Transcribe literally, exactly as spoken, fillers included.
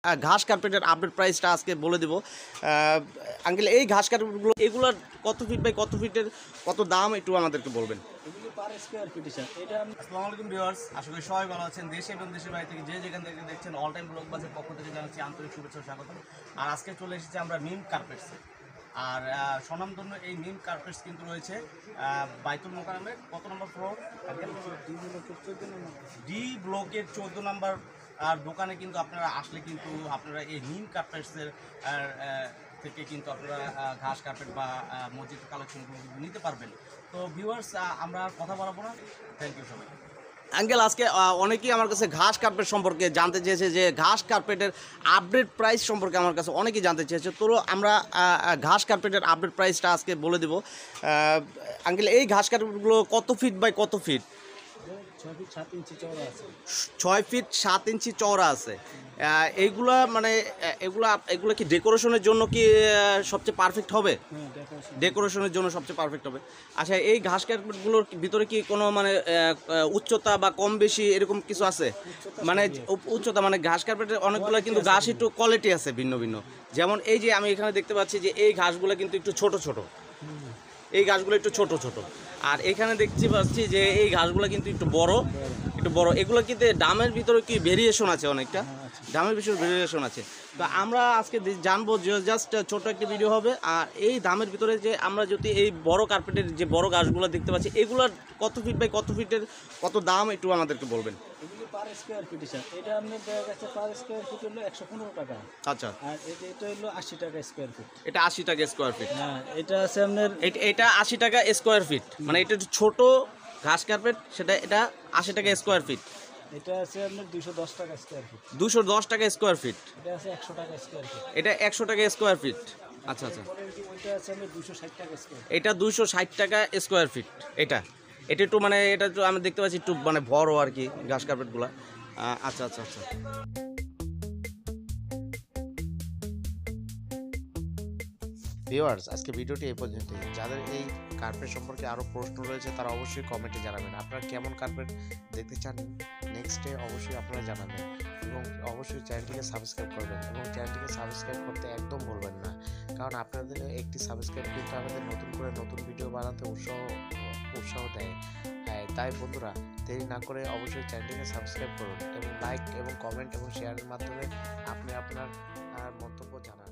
ঘাস কার্পেটের আপডেট প্রাইসটা আজকে বলে দেবো। আঙ্কেল, এই ঘাস কার্পেটগুলো এগুলোর কত ফিট বাই কত ফিটের কত দাম একটু আমাদেরকে বলবেন। আসসালামু আলাইকুম ভিউয়ার্স, আশা করি সবাই ভালো আছেন। দেশে এবং দেশের বাইরে থেকে যে যেখান থেকে দেখছেন অল টাইম ব্লগ বাসের পক্ষ থেকে জানাচ্ছি আন্তরিক শুভেচ্ছা ও স্বাগত। আর আজকে চলে এসেছি আমরা মিম কার্পেটসে। আর স্বনামধন্য এই মিম কার্পেটস কিন্তু রয়েছে বাইতুল মুকাররমের কত নম্বর ফ্লোর? ডি ব্লকের চোদ্দো নম্বর। আর দোকানে কিন্তু আপনারা আসলে কিন্তু আপনারা এই মিম কার্পেটসের থেকে কিন্তু আপনারা ঘাস কার্পেট বা মসজিদ কালেকশনগুলো নিতে পারবেন। তো ভিউয়ার্স, আমরা কথা বলাবো না, থ্যাংক ইউ সবাই। আঙ্কেল, আজকে অনেকেই আমার কাছে ঘাস কার্পেট সম্পর্কে জানতে চেয়েছে, যে ঘাস কার্পেটের আপডেট প্রাইস সম্পর্কে আমার কাছে অনেকেই জানতে চেয়েছে। তো আমরা ঘাস কার্পেটের আপডেট প্রাইসটা আজকে বলে দেবো। আঙ্কেল, এই ঘাস কার্পেটগুলো কত ফিট বাই কত ফিট? ছয় ফিট সাত ইঞ্চি চওড়া আছে। ছয় ফিট সাত ইঞ্চি চওড়া আছে। এইগুলা মানে এগুলা এগুলো কি ডেকোরেশনের জন্য কি সবচেয়ে পারফেক্ট হবে? ডেকোরেশনের জন্য সবচেয়ে পারফেক্ট হবে। আচ্ছা, এই ঘাস কার্পেটগুলোর ভিতরে কি কোনো মানে উচ্চতা বা কম বেশি এরকম কিছু আছে? মানে উচ্চতা মানে ঘাস কার্পেটের অনেকগুলো কিন্তু ঘাস একটু কোয়ালিটি আছে ভিন্ন ভিন্ন। যেমন এই যে আমি এখানে দেখতে পাচ্ছি যে এই ঘাসগুলো কিন্তু একটু ছোট ছোট, এই গাছগুলো একটু ছোট ছোট। আর এখানে দেখতে পাচ্ছি যে এই গাছগুলো কিন্তু একটু বড় একটু বড়। এগুলো কিন্তু দামের ভিতরে কি ভেরিয়েশন আছে? অনেকটা দামের ভিতরে ভেরিয়েশন আছে। তো আমরা আজকে জানবো, যে জাস্ট ছোট একটা ভিডিও হবে। আর এই দামের ভিতরে যে আমরা যদি এই বড় কার্পেটের যে বড় গাছগুলো দেখতে পাচ্ছি, এগুলোর কত ফিট বাই কত ফিটের কত দাম একটু আমাদেরকে বলবেন। পার স্কোয়ার ফিট হিসাব এটা আপনার দেখা গেছে পার স্কোয়ার ফিট হলো একশো পনেরো টাকা। আচ্ছা। আর এটা হলো আশি টাকা স্কোয়ার ফিট। এটা আশি টাকা স্কোয়ার ফিট। হ্যাঁ, এটা আছে আপনার এটা আশি টাকা স্কোয়ার ফিট, মানে এটা ছোট ঘাস কার্পেট, সেটা এটা আশি টাকা স্কোয়ার ফিট। এটা আছে আপনার দুশো দশ টাকা স্কোয়ার ফিট। দুশো দশ টাকা স্কোয়ার ফিট। এটা আছে একশো টাকা স্কোয়ার ফিট। এটা একশো টাকা স্কোয়ার ফিট। আচ্ছা আচ্ছা। ওইটা আছে আপনার দুশো ষাট টাকা স্কোয়ার। এটা দুশো ষাট টাকা স্কোয়ার ফিট। এটা এটা একটু মানে এটা একটু আমি দেখতে পাচ্ছি একটু মানে বড় আর কি ঘাস কার্পেটগুলো। আচ্ছা আচ্ছা আচ্ছা। ভিউয়ার্স, আজকে ভিডিওটি এই পর্যন্তই। যাদের এই কার্পেট সম্পর্কে আরও প্রশ্ন রয়েছে তারা অবশ্যই কমেন্টে জানাবেন। আপনারা কেমন কার্পেট দেখতে চান নেক্সটে অবশ্যই আপনারা জানাবেন, এবং অবশ্যই চ্যানেলটিকে সাবস্ক্রাইব করবেন। এবং চ্যানেলটিকে সাবস্ক্রাইব করতে একদম ভুলবেন না, কারণ আপনাদের একটি সাবস্ক্রাইব কিন্তু আমাদের নতুন করে নতুন ভিডিও বানাতে উৎসাহ উৎসাহ দেয়। হ্যাঁ, তাই বন্ধুরা দেরি না করে অবশ্যই চ্যানেলটিকে সাবস্ক্রাইব করুন, এবং লাইক এবং কমেন্ট এবং শেয়ারের মাধ্যমে আপনি আপনার মন্তব্য জানান।